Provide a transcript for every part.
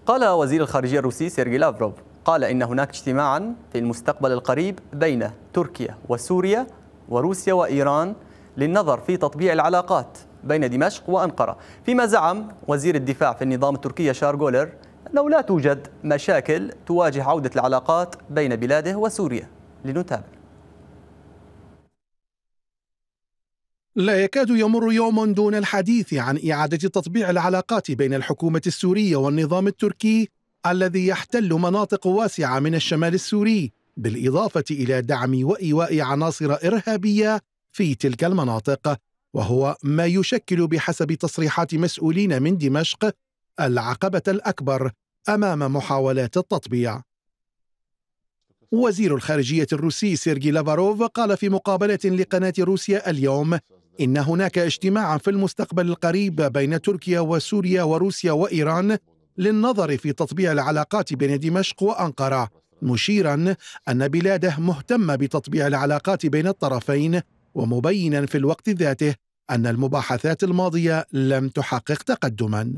قال وزير الخارجية الروسي سيرجي لافروف قال إن هناك اجتماعا في المستقبل القريب بين تركيا وسوريا وروسيا وإيران للنظر في تطبيع العلاقات بين دمشق وأنقرة، فيما زعم وزير الدفاع في النظام التركي ياشار جولر أنه لا توجد مشاكل تواجه عودة العلاقات بين بلاده وسوريا. لنتابع. لا يكاد يمر يوم دون الحديث عن إعادة تطبيع العلاقات بين الحكومة السورية والنظام التركي الذي يحتل مناطق واسعة من الشمال السوري، بالإضافة إلى دعم وإيواء عناصر إرهابية في تلك المناطق، وهو ما يشكل بحسب تصريحات مسؤولين من دمشق العقبة الأكبر أمام محاولات التطبيع. وزير الخارجية الروسي سيرجي لافروف قال في مقابلة لقناة روسيا اليوم إن هناك اجتماعا في المستقبل القريب بين تركيا وسوريا وروسيا وإيران للنظر في تطبيع العلاقات بين دمشق وأنقرة، مشيرا أن بلاده مهتمة بتطبيع العلاقات بين الطرفين، ومبينا في الوقت ذاته أن المباحثات الماضية لم تحقق تقدما.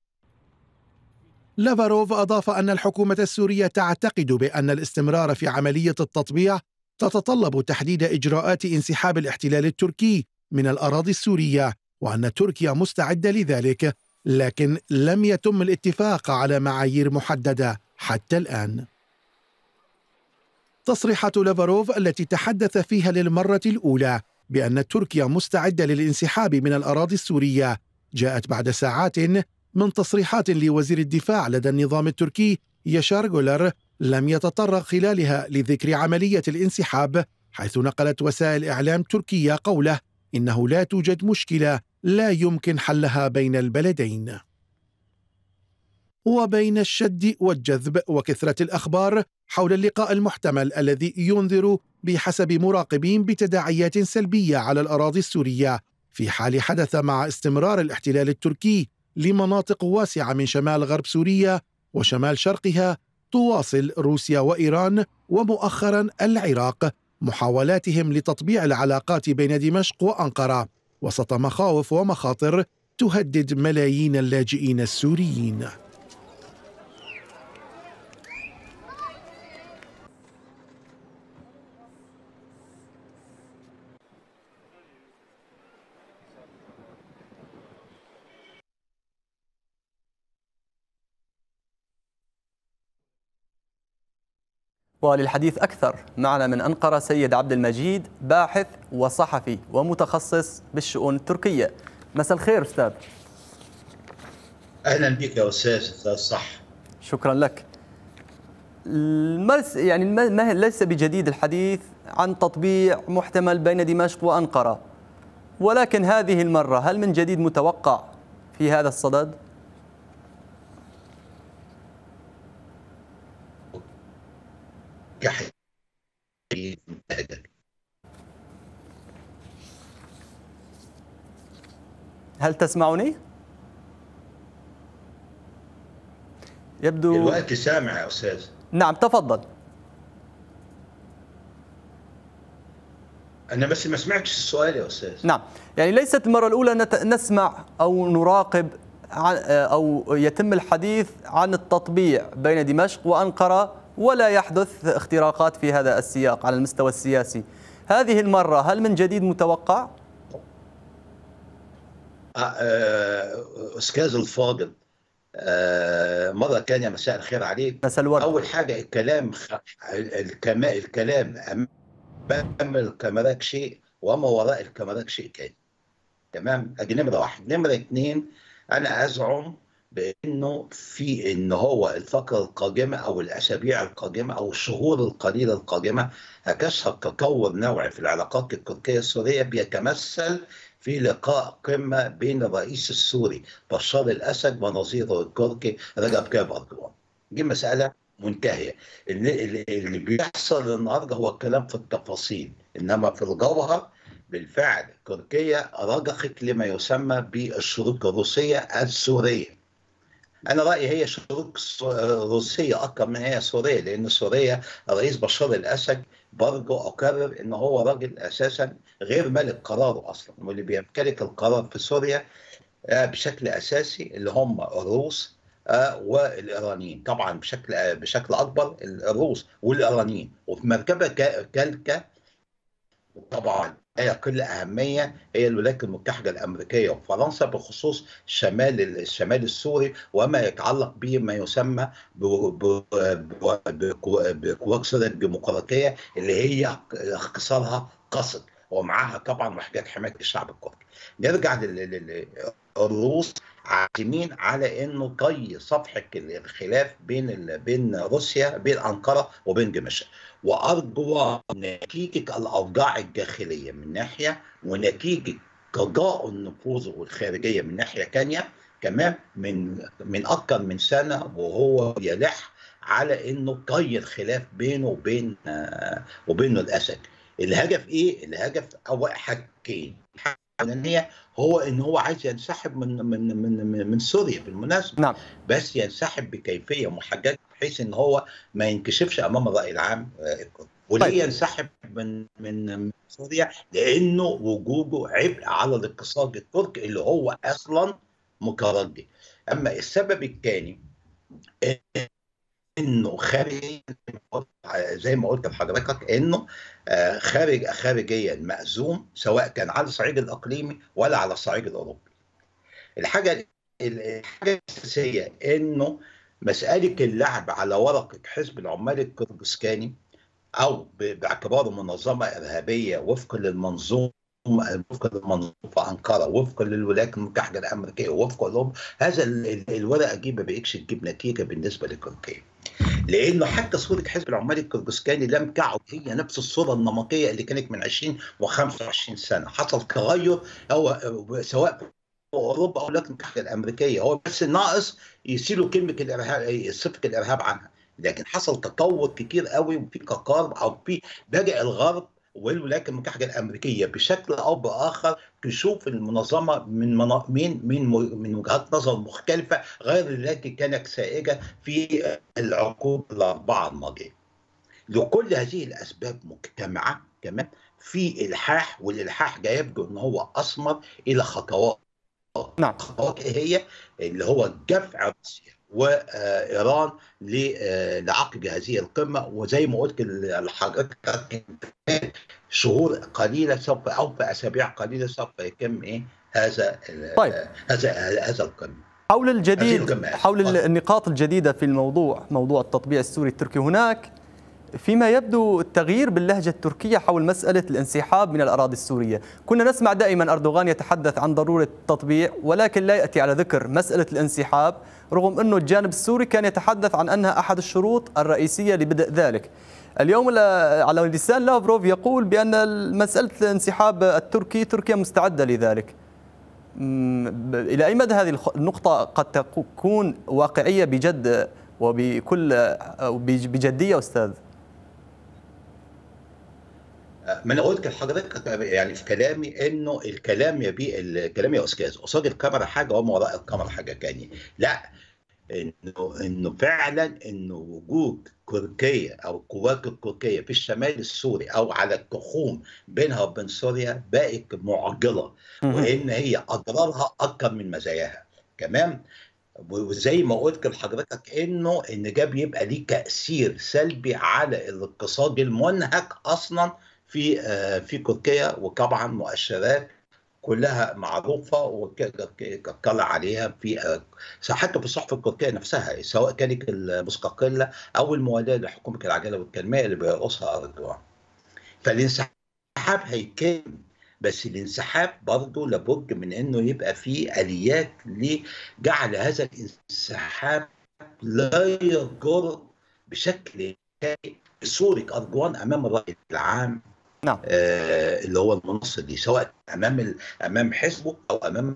لافروف أضاف أن الحكومة السورية تعتقد بأن الاستمرار في عملية التطبيع تتطلب تحديد إجراءات انسحاب الاحتلال التركي من الأراضي السورية، وأن تركيا مستعدة لذلك، لكن لم يتم الاتفاق على معايير محددة حتى الآن. تصريحات لافروف التي تحدث فيها للمرة الأولى بأن تركيا مستعدة للانسحاب من الأراضي السورية جاءت بعد ساعات من تصريحات لوزير الدفاع لدى النظام التركي ياشار جولر لم يتطرق خلالها لذكر عملية الانسحاب، حيث نقلت وسائل إعلام تركية قوله إنه لا توجد مشكلة لا يمكن حلها بين البلدين. وبين الشد والجذب وكثرة الأخبار حول اللقاء المحتمل الذي ينذر بحسب مراقبين بتداعيات سلبية على الأراضي السورية في حال حدث مع استمرار الاحتلال التركي لمناطق واسعة من شمال غرب سوريا وشمال شرقها، تواصل روسيا وإيران ومؤخرا العراق محاولاتهم لتطبيع العلاقات بين دمشق وأنقرة وسط مخاوف ومخاطر تهدد ملايين اللاجئين السوريين. وللحديث أكثر معنا من أنقرة سيد عبد المجيد، باحث وصحفي ومتخصص بالشؤون التركية. مساء الخير أستاذ. أهلا بك يا أستاذ صح. شكرا لك. ليس بجديد الحديث عن تطبيع محتمل بين دمشق وأنقرة، ولكن هذه المرة هل من جديد متوقع في هذا الصدد؟ هل تسمعني؟ يبدو دلوقتي سامع يا أستاذ. نعم تفضل. أنا بس ما سمعتش السؤال يا أستاذ. نعم، يعني ليست المرة الأولى نسمع أو نراقب أو يتم الحديث عن التطبيع بين دمشق وأنقرة ولا يحدث اختراقات في هذا السياق على المستوى السياسي. هذه المرة هل من جديد متوقع؟ أستاذ الفاضل، مرة تانية مساء الخير عليك. مساء الورد. أول حاجة الكلام أمام الكاميرات شيء وما وراء الكاميرات شيء تاني. تمام؟ أدي نمرة واحد. نمرة اتنين، أنا أزعم بأنه إن هو الفترة القادمة أو الأسابيع القادمة أو الشهور القليلة القادمة هتشهد تطور نوعي في العلاقات التركية السورية بيتمثل في لقاء قمة بين الرئيس السوري بشار الأسد ونظيره التركي رجب طيب أردوغان. دي مسألة منتهية. اللي بيحصل النهارده هو الكلام في التفاصيل، إنما في الجوهر بالفعل تركيا رجحت لما يسمى بالشروط الروسية السورية. أنا رأيي هي شروط روسية أكثر من هي سورية، لأن سوريا الرئيس بشار الأسد برضه أكرر إن هو راجل أساسا غير مالك قراره أصلا، واللي بيمتلك القرار في سوريا بشكل أساسي اللي هم الروس والايرانيين، طبعا بشكل اكبر الروس والايرانيين، وفي مركبه كالكه طبعا لا يقل اهميه هي الولايات المتحده الامريكيه وفرنسا، بخصوص الشمال السوري وما يتعلق به ما يسمى بقوات سوريا الديمقراطيه اللي هي اختصارها قسد، ومعها طبعا وحدات حمايه الشعب الكردي. نرجع الروس عازمين على انه طي صفحه الخلاف بين روسيا، بين انقره وبين دمشق، وارجو نتيجه الاوضاع الداخليه من ناحيه، ونتيجه قضاء النفوذ والخارجيه من ناحيه ثانيه كمان، من اكثر من سنه وهو يلح على انه طي الخلاف بينه وبين الاسد. الهدف ايه؟ الهدف اول حاجتين. الأولانية هو ان هو عايز ينسحب من سوريا بالمناسبه، نعم. بس ينسحب بكيفيه محدده بحيث ان هو ما ينكشفش امام الراي العام. وليه طيب. ينسحب من سوريا؟ لانه وجوده عبء على الاقتصاد التركي اللي هو اصلا متردد. اما السبب الثاني انه خارجيا، زي ما قلت لحضرتك، انه خارجيا مأزوم، سواء كان على الصعيد الاقليمي ولا على الصعيد الاوروبي. الحاجه الاساسيه انه مساله اللعب على ورقه حزب العمال الكردستاني، او باعتباره منظمه ارهابيه وفقا للمنظومه في انقره، وفقا للولايات المتحده الامريكيه، وفقا لهم، هذا الورقه دي ما بقتش تجيب نتيجه بالنسبه لتركيا. لانه حتى صوره حزب العمال الكردستاني لم تعد هي نفس الصوره النمطيه اللي كانت من 20 و25 سنه. حصل تغير، هو سواء في اوروبا او الولايات المتحده الامريكيه، هو بس ناقص يشيلوا كلمه الارهاب، صفه الارهاب عنها، لكن حصل تطور كتير قوي، وفي تقارب، او في بدأ الغرب والولايات المتحده الامريكيه بشكل او باخر تشوف المنظمه من وجهات نظر مختلفه غير التي كانت سائده في العقود الاربعه الماضيه. لكل هذه الاسباب مجتمعه كمان في الحاح، والالحاح ده يبدو ان هو اثمر الى خطوات. نعم. خطوات ايه هي؟ اللي هو دفع روسيا وايران لعقد هذه القمه، وزي ما قلت لحضرتك شهور قليله سوف، او في اسابيع قليله سوف يتم طيب. هذا القمه. حول النقاط الجديده في الموضوع، موضوع التطبيع السوري التركي، هناك فيما يبدو التغيير باللهجة التركية حول مسألة الانسحاب من الأراضي السورية. كنا نسمع دائما أردوغان يتحدث عن ضرورة التطبيع، ولكن لا يأتي على ذكر مسألة الانسحاب، رغم أنه الجانب السوري كان يتحدث عن أنها أحد الشروط الرئيسية لبدء ذلك. اليوم على لسان لافروف يقول بأن مسألة الانسحاب التركي تركيا مستعدة لذلك. إلى أي مدى هذه النقطة قد تكون واقعية بجد بجدية أستاذ؟ ما انا قلت لحضرتك يعني في كلامي انه الكلام يا استاذ قصاد الكاميرا حاجه وما وراء الكاميرا حاجه ثانيه. لا، انه فعلا انه وجود تركيا او القوات التركيه في الشمال السوري او على التخوم بينها وبين سوريا بقت معضله، وان هي اضرارها اكثر من مزاياها كمان. وزي ما قلت لحضرتك ان ده بيبقى ليه تاثير سلبي على الاقتصاد المنهك اصلا في تركيا، وطبعا مؤشرات كلها معروفه وكتطلع عليها حتى في الصحف التركيه نفسها، سواء كانت المستقله او المواليه لحكومه العداله والتنميه اللي بيرقصها اردوغان. فالانسحاب هيكمل، بس الانسحاب برضه لابد من انه يبقى فيه اليات لجعل هذا الانسحاب لا يضر بشكل صورة أردوغان أمام الرأي العام. نعم. اللي هو المنصة دي، سواء أمام حزبه أو أمام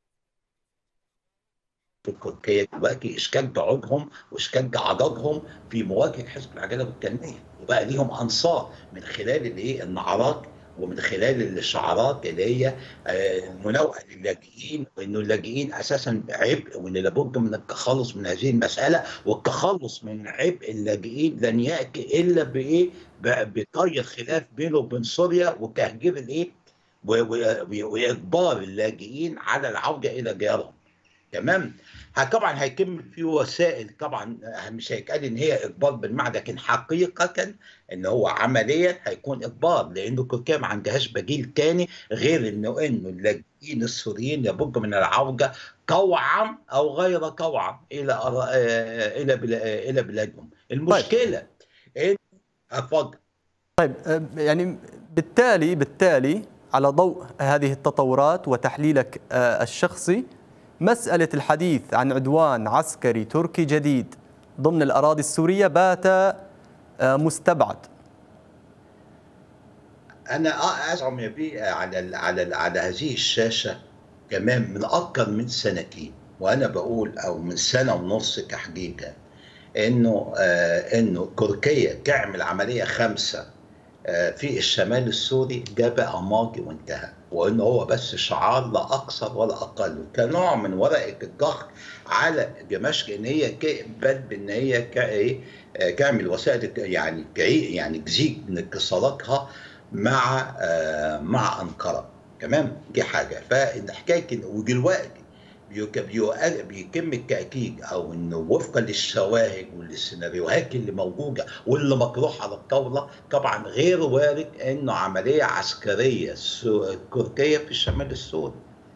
تركيا دلوقتي اشكال بعودهم واشكال عضدهم في مواجهة حزب العدالة والتنمية، وبقى ليهم أنصار من خلال النعرات ومن خلال الشعارات اللي هي مناوئه للاجئين، وانه اللاجئين اساسا عبء، وان لابد من التخلص من هذه المساله، والتخلص من عبء اللاجئين لن ياتي الا بطي الخلاف بينه وبين سوريا وتهجير واجبار اللاجئين على العوده الى ديارهم. تمام. طبعا هيكمل في وسائل، طبعا مش هيتقال ان هي اجبار بالمعنى، لكن حقيقه ان هو عمليا هيكون اجبار، لانه تركيا ما عندهاش بديل تاني غير انه اللاجئين السوريين لابد من العوده طوعا او غير طوعا الى بلادهم. طيب المشكله ان اتفضل. طيب يعني بالتالي على ضوء هذه التطورات وتحليلك الشخصي، مسألة الحديث عن عدوان عسكري تركي جديد ضمن الأراضي السورية بات مستبعد. انا ازعم يا بيه على هذه الشاشه كمان من اكثر من سنتين، وانا بقول او من سنه ونص تحديدا، انه تركيا تعمل عمليه 5 في الشمال السوري ده بقى ماضي وانتهى، وانه هو بس شعار لا اكثر ولا اقل، كنوع من ورقه الضغط على دمشق ان هي تقبل بان هي تعمل وسائل يعني تزيد من اتصالاتها مع انقره. تمام، دي حاجه. فحكايه ودلوقتي بيتم التأكيد أو إنه وفقا للشواهد والسيناريوهات اللي موجودة واللي مطروحة على الطاولة، طبعا غير وارد إنه عملية عسكرية تركية في الشمال السوري.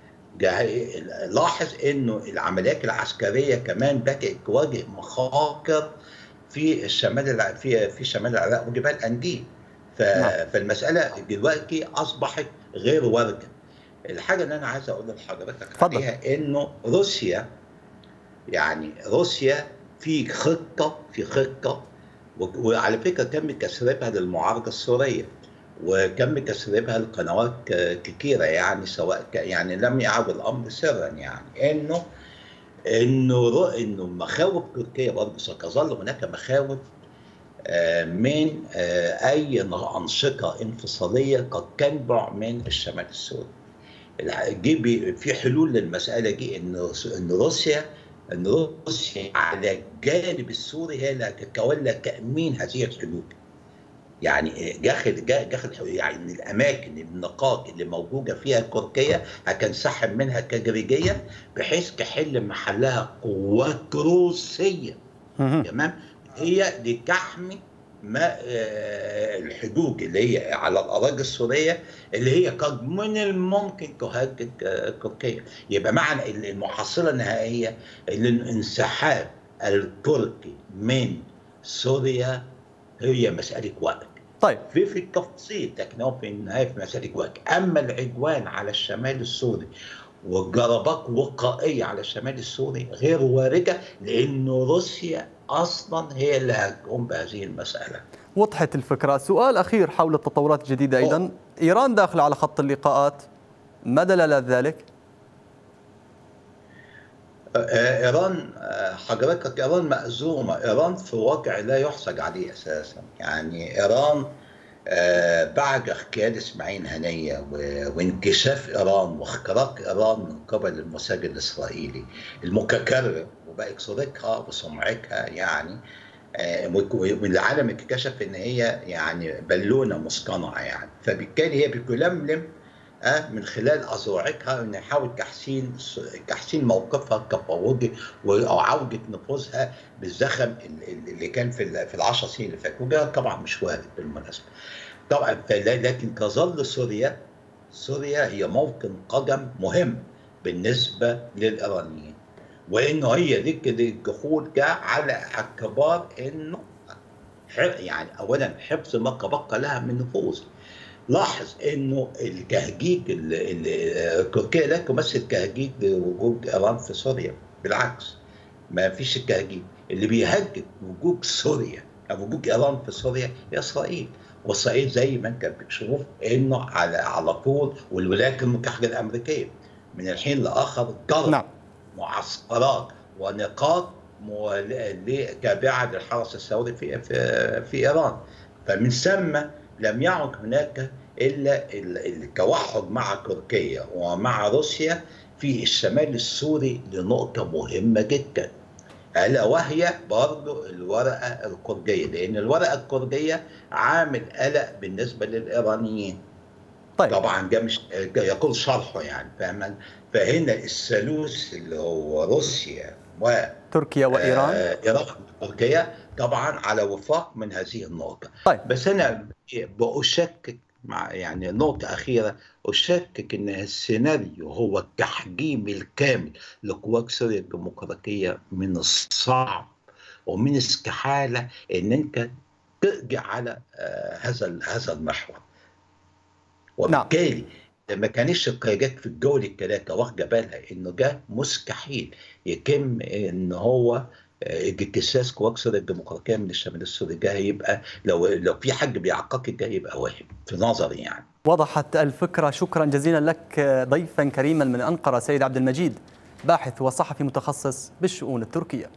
لاحظ إنه العمليات العسكرية كمان بدأت تواجه مخاطر في شمال العراق وجبال أنديل. فالمسألة دلوقتي أصبحت غير واردة. الحاجة اللي أنا عايز أقول لحضرتك عليها إنه روسيا في خطة وعلى فكرة تم تسريبها للمعارضة السورية، وتم تسريبها لقنوات كتيرة، يعني سواء يعني لم يعد الأمر سرا، يعني إنه مخاوف تركيا برضه ستظل هناك مخاوف من أي أنشطة انفصالية قد تنبع من الشمال السوري. في حلول للمساله دي، ان روسيا على الجانب السوري هي اللي هتتولى تامين هذه الحدود. يعني داخل يعني الاماكن النقاط اللي موجوده فيها تركيا هتنسحب منها تدريجيا بحيث تحل محلها قوات روسيه. تمام، هي لتحمي الحدود اللي هي على الاراضي السوريه اللي هي قد من الممكن تهدد تركيا. يبقى معنى المحصله النهائيه الانسحاب التركي من سوريا هي مساله وقت. طيب في التفاصيل، لكن هو في النهايه في مساله وقت. اما العدوان على الشمال السوري والجربات وقائيه على الشمال السوري غير وارده، لانه روسيا اصلا هي اللي هتقوم بهذه المساله. وضحت الفكره. سؤال اخير حول التطورات الجديده ايضا، ايران داخله على خط اللقاءات، ما دلالات ذلك؟ ايران حضرتك ايران مأزومه، ايران في وضع لا يحسد عليه اساسا. يعني ايران بعد اغتيال اسماعيل هنيه وانكشاف ايران واختراق ايران من قبل الموساد الاسرائيلي المتكرر وبقت صورتها وسمعتها، يعني والعالم اكتشف ان هي يعني بالونه مصطنعه، يعني فبالتالي هي بتلملم من خلال اذرعتها ان يحاول تحسين موقفها التفاوضي وعوده نفوذها بالزخم اللي كان في ال10 سنين اللي فاتوا، وده طبعا مش وارد بالمناسبه. طبعا لكن تظل سوريا هي موطن قدم مهم بالنسبه للايرانيين، وانه هي الدخول ده على اعتبار انه يعني اولا حفظ ما تبقى لها من نفوذ. لاحظ انه التهجيج تركيا لا تمثل تهجيج لوجود ايران في سوريا، بالعكس ما فيش التهجيج. اللي بيهجج وجود سوريا او وجود ايران في سوريا هي اسرائيل، واسرائيل زي ما انت بتشوف انه على طول، والولايات المتحده الامريكيه من الحين لاخر ضرب معسكرات ونقاط تابعه للحرس السعودي في ايران. فمن ثم لم يعد هناك الا التوحد مع تركيا ومع روسيا في الشمال السوري لنقطه مهمه جدا، الا وهي برضه الورقه الكرديه، لان الورقه الكرديه عامل قلق بالنسبه للايرانيين. طيب. طبعا ده مش يقول شرحه يعني، فاهما؟ فهنا الثالوث اللي هو روسيا و تركيا وإيران. إيران وتركيا طبعا على وفاق من هذه النقطة. طيب. بس أنا بأشكك مع يعني نقطة أخيرة، أشكك أن السيناريو هو التحجيم الكامل لقوات سوريا الديمقراطية. من الصعب ومن استحالة أن أنت تقضي على هذا المحور. وبالتالي ما كانش القيادات في الدول الثلاثه واخده بالها انه ده مستحيل يتم ان هو اجتثاث قوات سوريا الديمقراطيه من الشمال السوري. ده هيبقى لو في حد بيعقد ده يبقى واهم في نظري يعني. وضحت الفكره. شكرا جزيلا لك ضيفا كريما من انقره سيد عبد المجيد، باحث وصحفي متخصص بالشؤون التركيه.